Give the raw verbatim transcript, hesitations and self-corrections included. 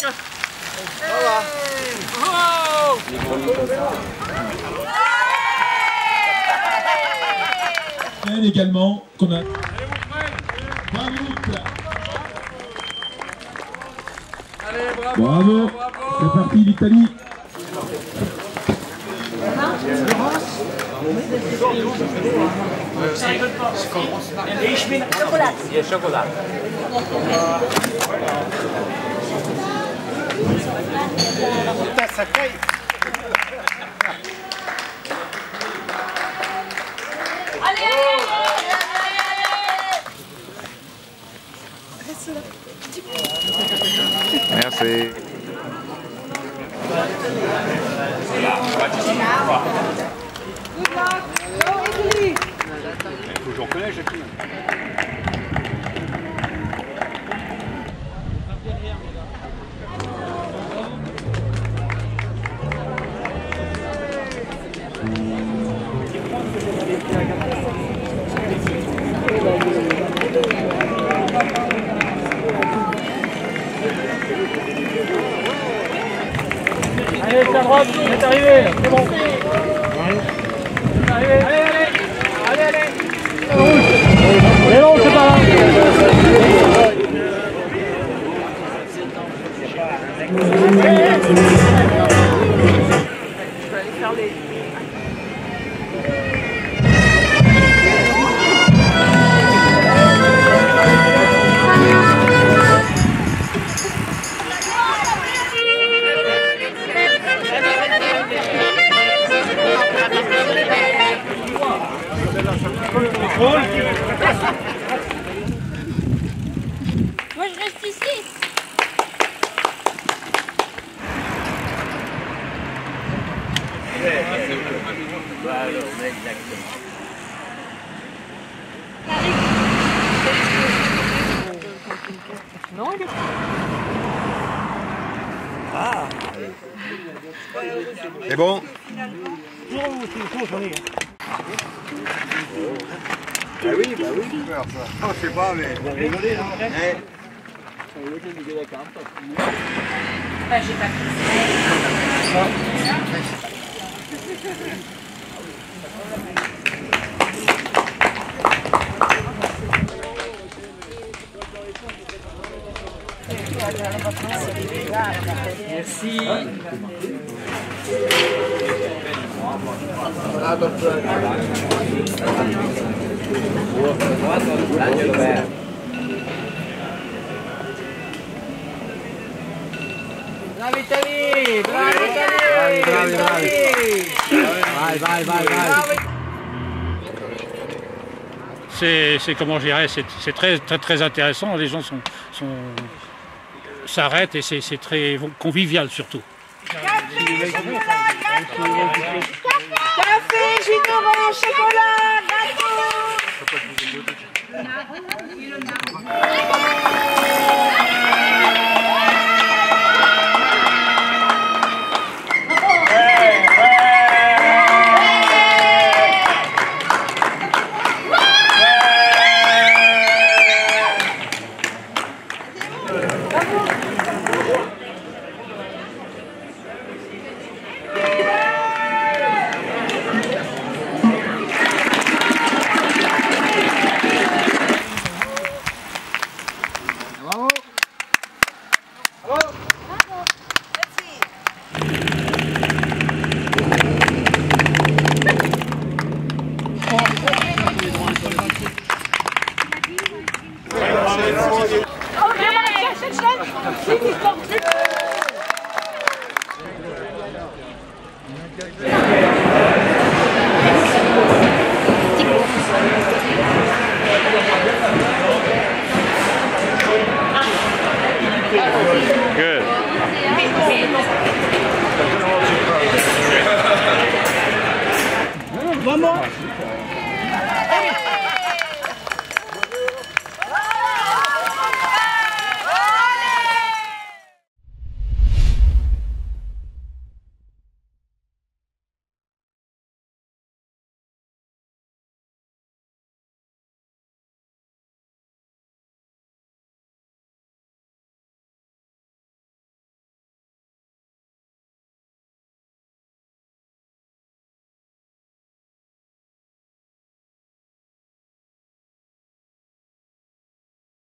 Également qu'on a vingt minutes. Allez, bravo, Bravo, bravo. c'est parti l'Italie. Chocolat. Merci. Toujours collège, Jacqueline. Allez, c'est à droite, on est arrivé, c'est bon. Allez, allez, allez, allez, allez. Mais non, c'est pas là. Moi je reste ici. Non, il est... Ah. C'est bon. Bah oui, bah oui, tu peux faire ça. Oh, je sais pas, mais... Vous avez rigolé, là. Eh. Bah j'ai pas Merci. Bravo Italie! Bravo Italie! Bravi, bravi. Vai, vai, vai, vai. C'est, comment je dirais, c'est très, très, très intéressant. Les gens sont, sont, s'arrêtent et c'est très convivial surtout. Café, chocolat, gâteau. Café, jus d'orange, chocolat, Good. Vamos!